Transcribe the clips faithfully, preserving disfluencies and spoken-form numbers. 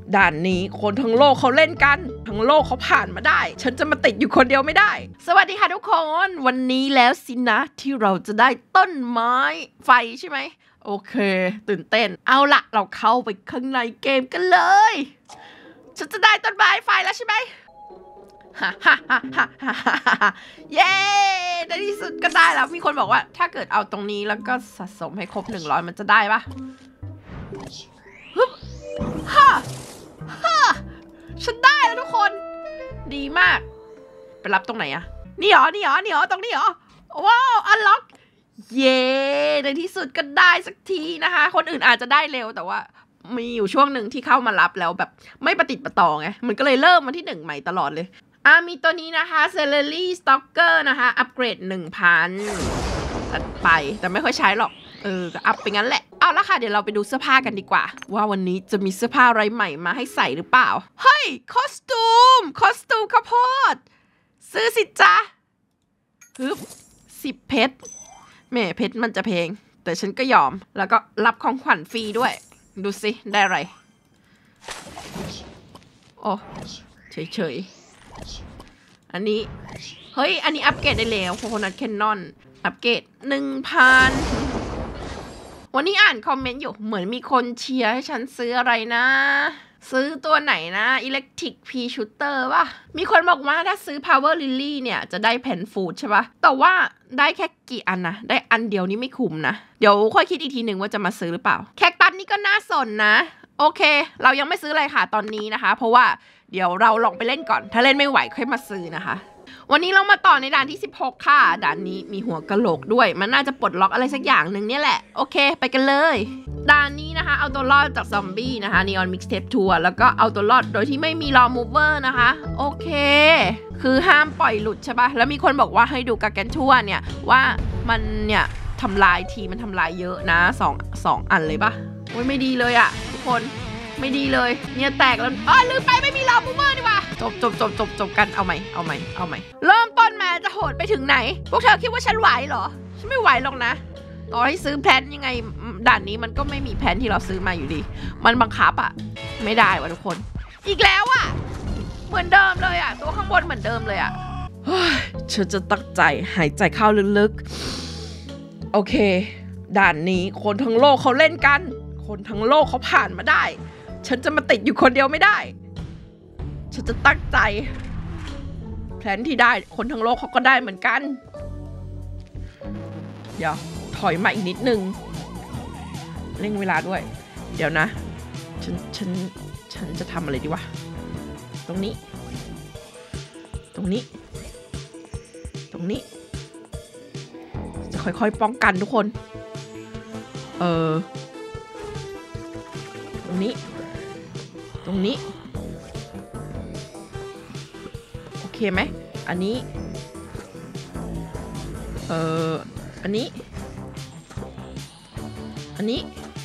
ด่านนี้คนทั้งโลกเขาเล่นกันทั้งโลกเขาผ่านมาได้ฉันจะมาติดอยู่คนเดียวไม่ได้สวัสดีค่ะทุกคนวันนี้แล้วสินะที่เราจะได้ต้นไม้ไฟใช่ไหมโอเคตื่นเต้นเอาละเราเข้าไปข้างในเกมกันเลยฉันจะได้ต้นไม้ไฟแล้วใช่ไหมฮ่าฮ่าฮ่าฮ่าฮ่าเย้ในที่สุดก็ได้แล้วมีคนบอกว่าถ้าเกิดเอาตรงนี้แล้วก็สะสมให้ครบหนึ่งร้อยมันจะได้ปะฮึบฮ่าฮ่าฉันได้แล้วทุกคนดีมากไปรับตรงไหนอะนี่หรอนี่หรอนี่หรอตรงนี้หรอว้าวอันล็อกเย้ในที่สุดก็ได้สักทีนะคะคนอื่นอาจจะได้เร็วแต่ว่ามีอยู่ช่วงหนึ่งที่เข้ามารับแล้วแบบไม่ประติดประต่อไงมันก็เลยเริ่มมาที่หนึ่งใหม่ตลอดเลยอ่ะมีตัวนี้นะคะ Celery Stalker นะคะอัปเกรด หนึ่งพัน ตัดไปแต่ไม่ค่อยใช้หรอกเออก็อัพไปงั้นแหละเอาละค่ะเดี๋ยวเราไปดูเสื้อผ้ากันดีกว่าว่าวันนี้จะมีเสื้อผ้าอะไรใหม่มาให้ใส่หรือเปล่าเฮ้ยคอสตูมคอสตูมข้าวโพดซื้อสิจ๊ะฮึบสิบเพชรแม่เพชรมันจะแพงแต่ฉันก็ยอมแล้วก็รับของขวัญฟรีด้วยดูสิได้อะไรโอ้เฉยๆอันนี้เฮ้ยอันนี้อัปเกรดได้แล้วโคโคนัทแคนนอนอัปเกรด หนึ่งพัน วันนี้อ่านคอมเมนต์อยู่เหมือนมีคนเชียร์ให้ฉันซื้ออะไรนะซื้อตัวไหนนะ Electric P Shooter ป่ะมีคนบอกว่าถ้าซื้อ Power Lily เนี่ยจะได้แผ่นฟูดใช่ป่ะแต่ว่าได้แค่กี่อันนะได้อันเดียวนี่ไม่คุ้มนะเดี๋ยวค่อยคิดอีกทีหนึ่งว่าจะมาซื้อหรือเปล่าแคคตัสนี่ก็น่าสนนะโอเคเรายังไม่ซื้ออะไรค่ะตอนนี้นะคะเพราะว่าเดี๋ยวเราลองไปเล่นก่อนถ้าเล่นไม่ไหวค่อยมาซื้อนะคะวันนี้เรามาต่อในด่านที่สิบหกค่ะด่านนี้มีหัวกะโหลกด้วยมันน่าจะปลดล็อกอะไรสักอย่างหนึ่งเนี่ยแหละโอเคไปกันเลยด่านนี้นะคะเอาตัวรอดจากซอมบี้นะคะ Neon Mixtape Tour แล้วก็เอาตัวรอดโดยที่ไม่มีลอมูเวอร์นะคะโอเคคือห้ามปล่อยหลุดใช่ปะแล้วมีคนบอกว่าให้ดูกาแกนทั่วเนี่ยว่ามันเนี่ยทำลายทีมันทำลายเยอะนะสองสองอันเลยปะโอ้ยไม่ดีเลยอะทุกคนไม่ดีเลยเนี่ยแตกแล้วอ๋อลืมไปไม่มีลอมูเวอร์ดีกว่าจบจบจบจบจบกันเอาใหม่เอาใหม่เอาใหม่เริ่มต้นมาจะโหดไปถึงไหนพวกเธอคิดว่าฉันไหวเหรอฉันไม่ไหวหรอกนะต่อให้ซื้อแพลนยังไงด่านนี้มันก็ไม่มีแพลนที่เราซื้อมาอยู่ดีมันบังคับอะไม่ได้ว่ะทุกคนอีกแล้วอะเหมือนเดิมเลยอะตัวข้างบนเหมือนเดิมเลยอะฉันจะตั้งใจหายใจเข้าลึกๆโอเคด่านนี้คนทั้งโลกเขาเล่นกันคนทั้งโลกเขาผ่านมาได้ฉันจะมาติดอยู่คนเดียวไม่ได้ฉันจะตั้งใจแพลนที่ได้คนทั้งโลกเขาก็ได้เหมือนกันเดี๋ยวถอยมาอีกนิดนึงเร่งเวลาด้วยเดี๋ยวนะฉันฉันฉันจะทำอะไรดีวะตรงนี้ตรงนี้ตรงนี้จะค่อยๆป้องกันทุกคนเออตรงนี้ตรงนี้โอเคไหมอันนี้เอ่ออันนี้อันนี้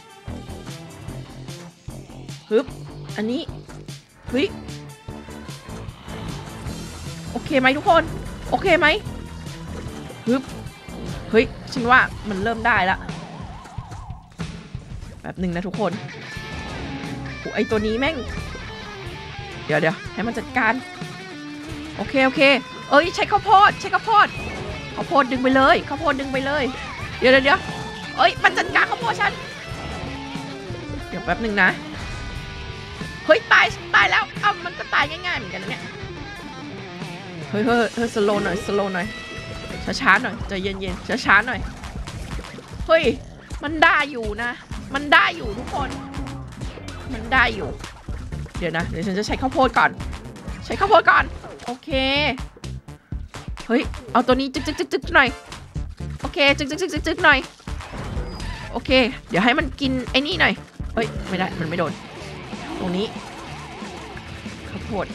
ฮึบอันนี้เฮ้ยโอเคไหมทุกคนโอเคไหมฮึบเฮ้ยฉันว่ามันเริ่มได้ละแบบหนึ่งนะทุกคนโอ้ไอตัวนี้แม่งเดี๋ยวเดี๋ยวให้มันจัดการโอเคโอเคเอ้ยใช้ข้าวโพดใช้ข้าวโพดข้าวโพดดึงไปเลยข้าวโพดดึงไปเลยเดี๋ยวเดี๋ยวเดี๋ยวเอ้ยมันจัดการข้าวโพดฉันเดี๋ยวแป๊บหนึ่งนะเฮ้ยตายตายแล้วอ้าวมันก็ตายง่ายๆเหมือนกันนะเนี่ยเฮ้ยเฮ้ยเฮ้ยสโลว์หน่อยสโลว์หน่อยช้าๆหน่อยใจเย็นๆช้าๆหน่อยเฮ้ยมันได้อยู่นะมันได้อยู่ทุกคนมันได้อยู่เดี๋ยวนะเดี๋ยวฉันจะใช้ข้าวโพดก่อนใช้ข้าวโพดก่อนโอเคเฮ้ยเอาตัวนี้จึ๊กจึ๊กจึ๊กจึ๊กหน่อยโอเคจึ๊กจึ๊กจึ๊กจึ๊กหน่อยโอเคเดี๋ยวให้มันกินไอ้นี่หน่อยเฮ้ยไม่ได้มันไม่โดนตรงนี้ข้าวโพด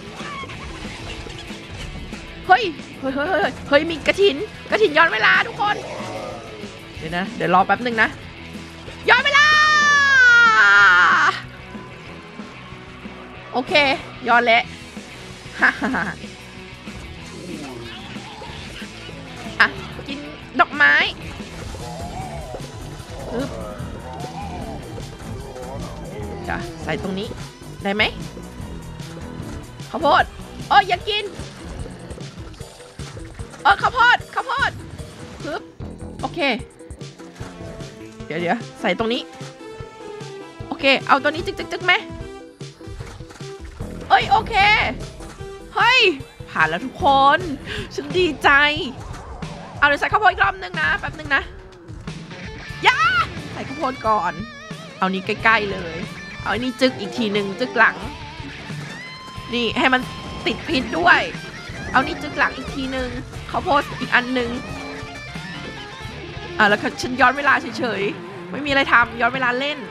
เฮ้ยเฮ้ยเฮ้ยเฮ้ยเฮ้ยมีกระถินกระถินย้อนเวลาทุกคนเดี๋ยวนะเดี๋ยวรอแป๊บนึงนะย้อนเวลาโอเคย้อนแล้วฮ่าฮ่าอ่ะกินดอกไม้ปึ๊บจะใส่ตรงนี้ได้ไหมข้าวโพดเอออยากกินเออข้าวโพดข้าวโพดปึ๊บโอเคเดี๋ยวเดี๋ยวใส่ตรงนี้โอเคเอาตัวนี้จึ๊กจึ๊กจึ๊กไหมเอ้ยโอเคเฮ้ยผ่านแล้วทุกคนฉันดีใจเอาเดี๋ยวใส่ข้าวโพดอีกรอบนึงนะแป๊บนึงนะย่าใส่ข้าวโพดก่อนเอานี้ใกล้ๆเลยเอาอันนี้จึ๊กอีกทีหนึ่งจึ๊กหลังนี่ให้มันติดพิษด้วยเอานี่จึ๊กหลังอีกทีหนึ่งข้าวโพดอีกอันหนึ่งอ่ะแล้วฉันย้อนเวลาเฉยๆไม่มีอะไรทำย้อนเวลาเล่น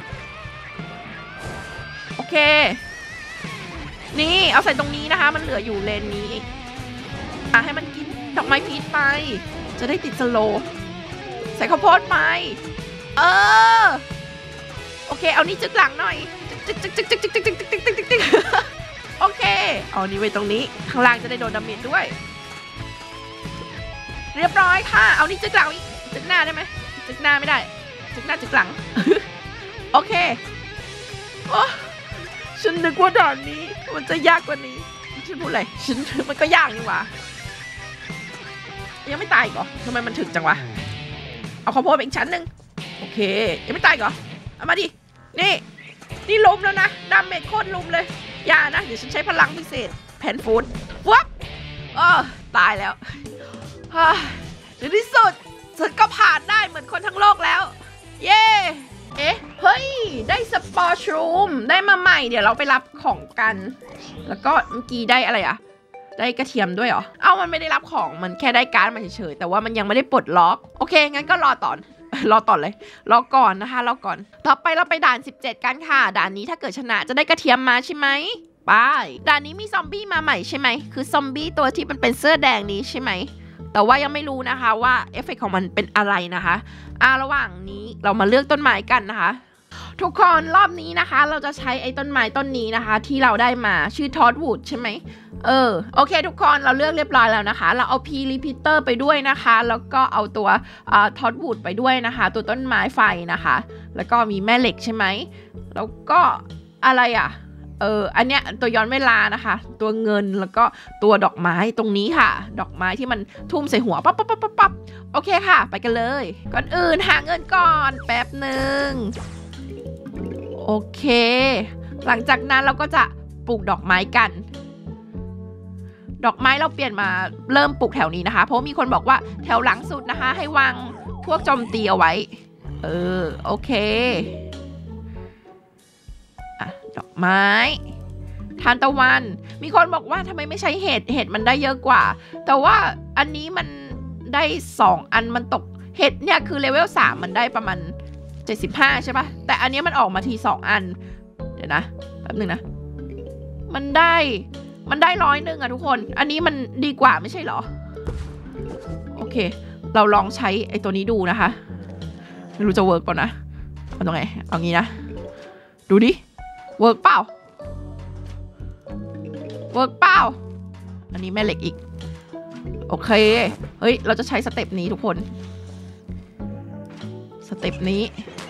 โอเคนี่เอาใส่ตรงนี้นะคะมันเหลืออยู่เลนนี้อ่ะให้มันกินดอกไม้พีชไปจะได้ติดสโลใส่ข้าวโพดไปเออโอเคเอานี่จึ๊กหลังหน่อยจึ๊กจึ๊กจึ๊กจึ๊กจึ๊กจึ๊กจึ๊กจึ๊กจึ๊กจึ๊กจึ๊กโอเคเอานี่ไว้ตรงนี้ข้างล่างจะได้โดนดาเมจด้วยเรียบร้อยค่ะเอานี่จึ๊กหลังอีกจึ๊กหน้าได้ไหมจึ๊กหน้าไม่ได้จึ๊กหน้าจึ๊กหลังโอเคโอ้ฉันนึกว่าด่านนี้มันจะยากกว่านี้ฉันพูดอะไรฉันมันก็ยากนี่หว่ายังไม่ตายเหรอทำไมมันถึกจังวะเอาข้าวโพดไปอีกชั้นหนึ่งโอเคยังไม่ตายเหรอเอามาดินี่นี่ลุมแล้วนะดาเมจโคตรลุมเลยอย่านะเดี๋ยวฉันใช้พลังพิเศษแผ่นฟูดวับเออตายแล้วในที่สุดฉันก็ผ่านได้เหมือนคนทั้งโลกแล้วเย้เอ๊ะเฮ้ยได้สปอร์ชรูมได้มาใหม่เดี๋ยวเราไปรับของกันแล้วก็เมื่อกี้ได้อะไรอะได้กระเทียมด้วยเหรอเอ้ามันไม่ได้รับของมันแค่ได้การ์ดมาเฉยๆแต่ว่ามันยังไม่ได้ปลดล็อกโอเคงั้นก็รอต่อรอต่อเลยรอก่อนนะคะรอก่อนต่อไปเราไปด่านสิบเจ็ดกันค่ะด่านนี้ถ้าเกิดชนะจะได้กระเทียมมาใช่ไหมไปด่านนี้มีซอมบี้มาใหม่ใช่ไหมคือซอมบี้ตัวที่มันเป็นเสื้อแดงนี้ใช่ไหมแต่ว่ายังไม่รู้นะคะว่าเอฟเฟกต์ของมันเป็นอะไรนะคะอ่าระหว่างนี้เรามาเลือกต้นไม้กันนะคะทุกคนรอบนี้นะคะเราจะใช้ไอ้ต้นไม้ต้นนี้นะคะที่เราได้มาชื่อทอดวูดใช่ไหมเออโอเคทุกคนเราเลือกเรียบร้อยแล้วนะคะเราเอาพีรีพิเตอร์ไปด้วยนะคะแล้วก็เอาตัวทอดวูดไปด้วยนะคะตัวต้นไม้ไฟนะคะแล้วก็มีแม่เหล็กใช่ไหมแล้วก็อะไรอ่ะเอออันเนี้ยตัวย้อนเวลานะคะตัวเงินแล้วก็ตัวดอกไม้ตรงนี้ค่ะดอกไม้ที่มันทุ่มใส่หัวปั๊บปั๊บปั๊บปั๊บปั๊บโอเคค่ะไปกันเลยก่อนอื่นหาเงินก่อนแป๊บหนึ่งโอเคหลังจากนั้นเราก็จะปลูกดอกไม้กันดอกไม้เราเปลี่ยนมาเริ่มปลูกแถวนี้นะคะเพราะมีคนบอกว่าแถวหลังสุดนะคะให้วางพวกโจมตีเอาไว้เออโอเคอ่ะดอกไม้ทานตะวันมีคนบอกว่าทำไมไม่ใช้เห็ดเห็ดมันได้เยอะกว่าแต่ว่าอันนี้มันได้สองอันมันตกเห็ดเนี่ยคือเลเวลสามมันได้ประมาณเจ็ดสิบห้าใช่ปะแต่อันนี้มันออกมาทีสองอันเดี๋ยวนะแป๊บนึงนะมันได้มันได้ร้อยหนึ่งอะทุกคนอันนี้มันดีกว่าไม่ใช่เหรอโอเคเราลองใช้ไอ้ตัวนี้ดูนะคะไม่รู้จะเวิร์กป่ะนะเอาตรงไหนเอางี้นะดูดิเวิร์กเปล่าเวิร์กเปล่าอันนี้แม่เหล็กอีกโอเคเฮ้ยเราจะใช้สเต็ปนี้ทุกคนสเต็ปนี้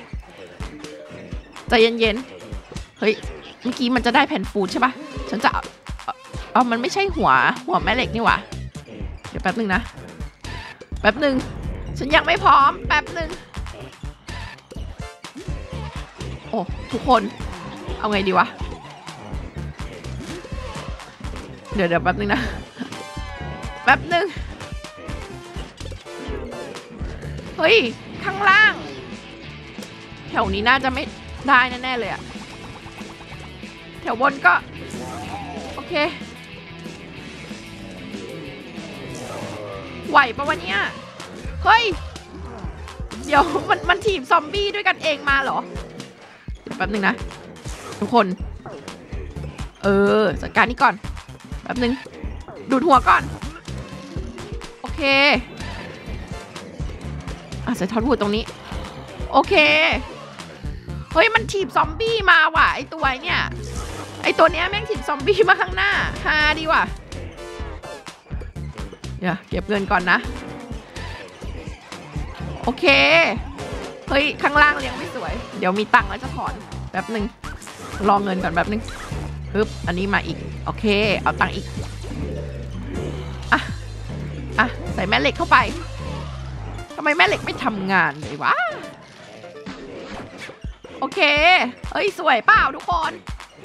ใจเย็นๆเฮ้ยเมื่อกี้มันจะได้แผ่นฟูดใช่ปะฉันจะอ๋อมันไม่ใช่หัวหัวแม่เหล็กนี่หว่าเดี๋ยวแป๊บนึงนะแป๊บนึงฉันยังไม่พร้อมแป๊บนึงโอ้ทุกคนเอาไงดีวะเดี๋ยวเดี๋ยวแป๊บนึงนะแป๊บนึงเฮ้ยข้างล่างแถวนี้น่าจะไม่ได้แน่ๆเลยอะแถวบนก็โอเคไหวปะวะเนี่ยเฮ้ยเดี๋ยวมันมันทีมซอมบี้ด้วยกันเองมาเหรอเดี๋ยวแป๊บนึงนะทุกคนเออจัดการนี่ก่อนแป๊บนึงดูดหัวก่อนโอเคอ่ะใส่ทอดวูดตรงนี้โอเคเฮ้ยมันถีบซอมบี้มาว่ะไอตัวเนี่ยไอตัวเนี้ยแม่งถีบซอมบี้มาข้างหน้าฮาดีว่ะเดี๋ยวเก็บเงินก่อนนะโอเคเฮ้ยข้างล่างเลี้ยงไม่สวยเดี๋ยวมีตังค์แล้วจะถอนแป๊บนึงรอเงินก่อนแป๊บนึงปึ๊บอันนี้มาอีกโอเคเอาตังค์อีกอ่ะอ่ะใส่แม่เหล็กเข้าไปทำไมแม่เหล็กไม่ทำงานเลยวะโอเคเอ้ยสวยเปล่าทุกคน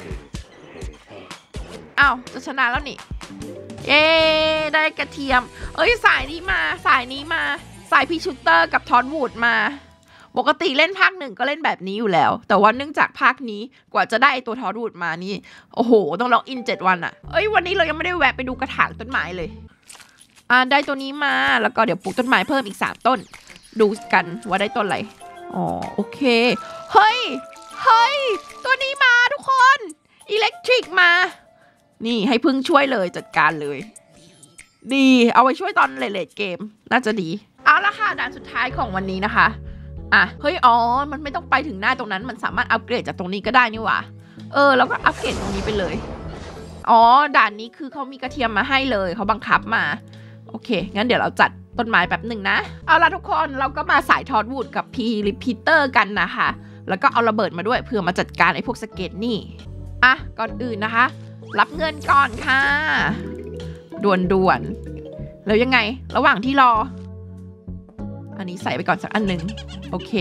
อ้าวจะชนะแล้วนี่เย้ได้กระเทียมเอ้ยสายนี้มาสายนี้มาสายพีชูเตอร์กับทอนวูดมาปกติเล่นภาคหนึ่งก็เล่นแบบนี้อยู่แล้วแต่ว่าเนื่องจากภาคนี้กว่าจะได้ตัวทอนวูดมานี่โอ้โหต้องล็อกอินเจ็ดวันอะเอ้ยวันนี้เรายังไม่ได้แวะไปดูกระถางต้นไม้เลยอ่าได้ตัวนี้มาแล้วก็เดี๋ยวปลูกต้นไม้เพิ่มอีกสามต้นดูกันว่าได้ต้นอะไรอ๋อโอเคเฮ้ยเฮ้ยตัวนี้มาทุกคนอิเล็กทริกมานี่ให้พึ่งช่วยเลยจัดการเลยดีเอาไว้ช่วยตอนเลทเกมน่าจะดีเอาละค่ะด่านสุดท้ายของวันนี้นะคะอ่ะเฮ้ยอ๋อมันไม่ต้องไปถึงหน้าตรงนั้นมันสามารถอัปเกรดจากตรงนี้ก็ได้นี่หว่าเออแล้วก็อัปเกรดตรงนี้ไปเลยอ๋อด่านนี้คือเขามีกระเทียมมาให้เลยเขาบังคับมาโอเคงั้นเดี๋ยวเราจัดต้นไม้แป๊บหนึ่งนะเอาละทุกคนเราก็มาสายทอดวูดกับพีรีพีเตอร์กันนะคะแล้วก็เอาระเบิดมาด้วยเพื่อมาจัดการไอ้พวกสเก็ตนี่อ่ะก่อนอื่นนะคะรับเงินก่อนค่ะด่วนๆแล้วยังไงระหว่างที่รออันนี้ใส่ไปก่อนสักอันหนึ่งโอเค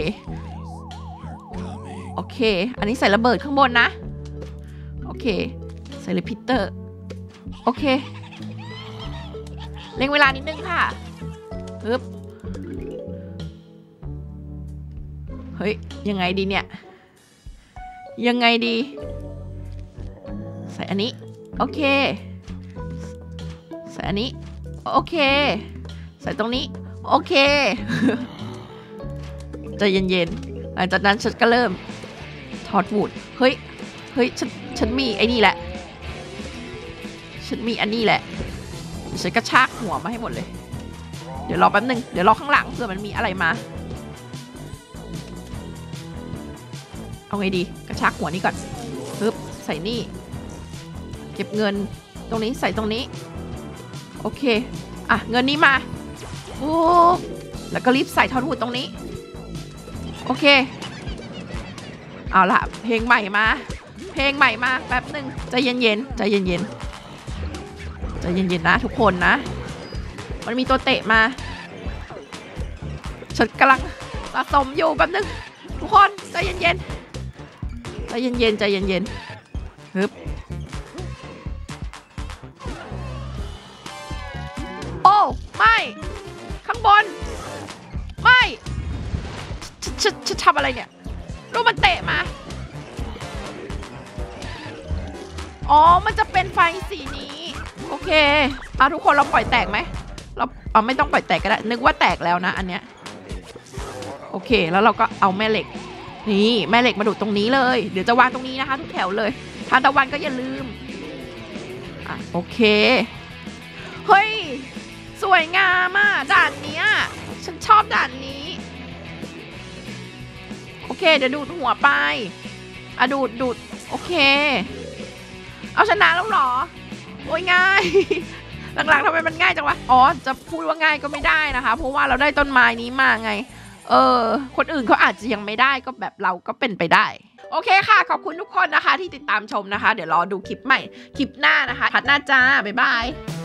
โอเคอันนี้ใส่ระเบิดข้างบนนะโอเคใส่รีพีเตอร์โอเคเร่งเวลานิดนึงค่ะปึ๊บเฮ้ยยังไงดีเนี่ยยังไงดีใส่อันนี้โอเคใส่อันนี้โอเคใส่ตรงนี้โอเคใจเย็นๆหลังจากนั้นฉันก็เริ่มทอดวูดเฮ้ยเฮ้ยฉันฉันมีไอ้นี่แหละฉันมีอันนี้แหละฉันกระชากหัวมาให้หมดเลยเดี๋ยวรอแป๊บนึงเดี๋ยวรอข้างหลังเผื่อมันมีอะไรมาเอาไงดีกระชากหัวนี้ก่อนปึ๊บใส่นี่เก็บเงินตรงนี้ใส่ตรงนี้โอเคอ่ะเงินนี้มาโอ้แล้วก็รีบใส่ทอนวูดตรงนี้โอเคเอาล่ะเพลงใหม่มาเพลงใหม่มาแป๊บหนึ่งใจเย็นๆใจเย็นๆใจเย็นๆนะทุกคนนะมันมีตัวเตะมาฉันกำลังสะสมอยู่แป๊บหนึ่งทุกคนใจเย็นๆใจเย็นๆใจเย็นๆฮึบโอ้ไม่ข้างบนไม่ฉันฉันทำอะไรเนี่ยรูปมันเตะมาอ๋อมันจะเป็นไฟสีนี้โอเคเอาทุกคนเราปล่อยแตกไหมเราเอาไม่ต้องปล่อยแตกก็ได้นึกว่าแตกแล้วนะอันเนี้ยโอเคแล้วเราก็เอาแม่เหล็กนี่แม่เหล็กมาดูตรงนี้เลยเดี๋ยวจะวางตรงนี้นะคะทุกแถวเลยทานตะวันก็อย่าลืมอ่ะโอเคเฮ้ยสวยงามอ่ะด่านเนี้ยฉันชอบด่านนี้โอเคเดี๋ยวดูดหัวไปอ่ะดูดดูดโอเคเอาชนะแล้วหรอโอ้ยง่ายหลังๆทำไมมันง่ายจังวะอ๋อจะพูดว่าง่ายก็ไม่ได้นะคะเพราะว่าเราได้ต้นไม้นี้มาไงเออคนอื่นเขาอาจจะยังไม่ได้ก็แบบเราก็เป็นไปได้โอเคค่ะขอบคุณทุกคนนะคะที่ติดตามชมนะคะเดี๋ยวรอดูคลิปใหม่คลิปหน้านะคะพัดหน้าจ้าบ๊ายบาย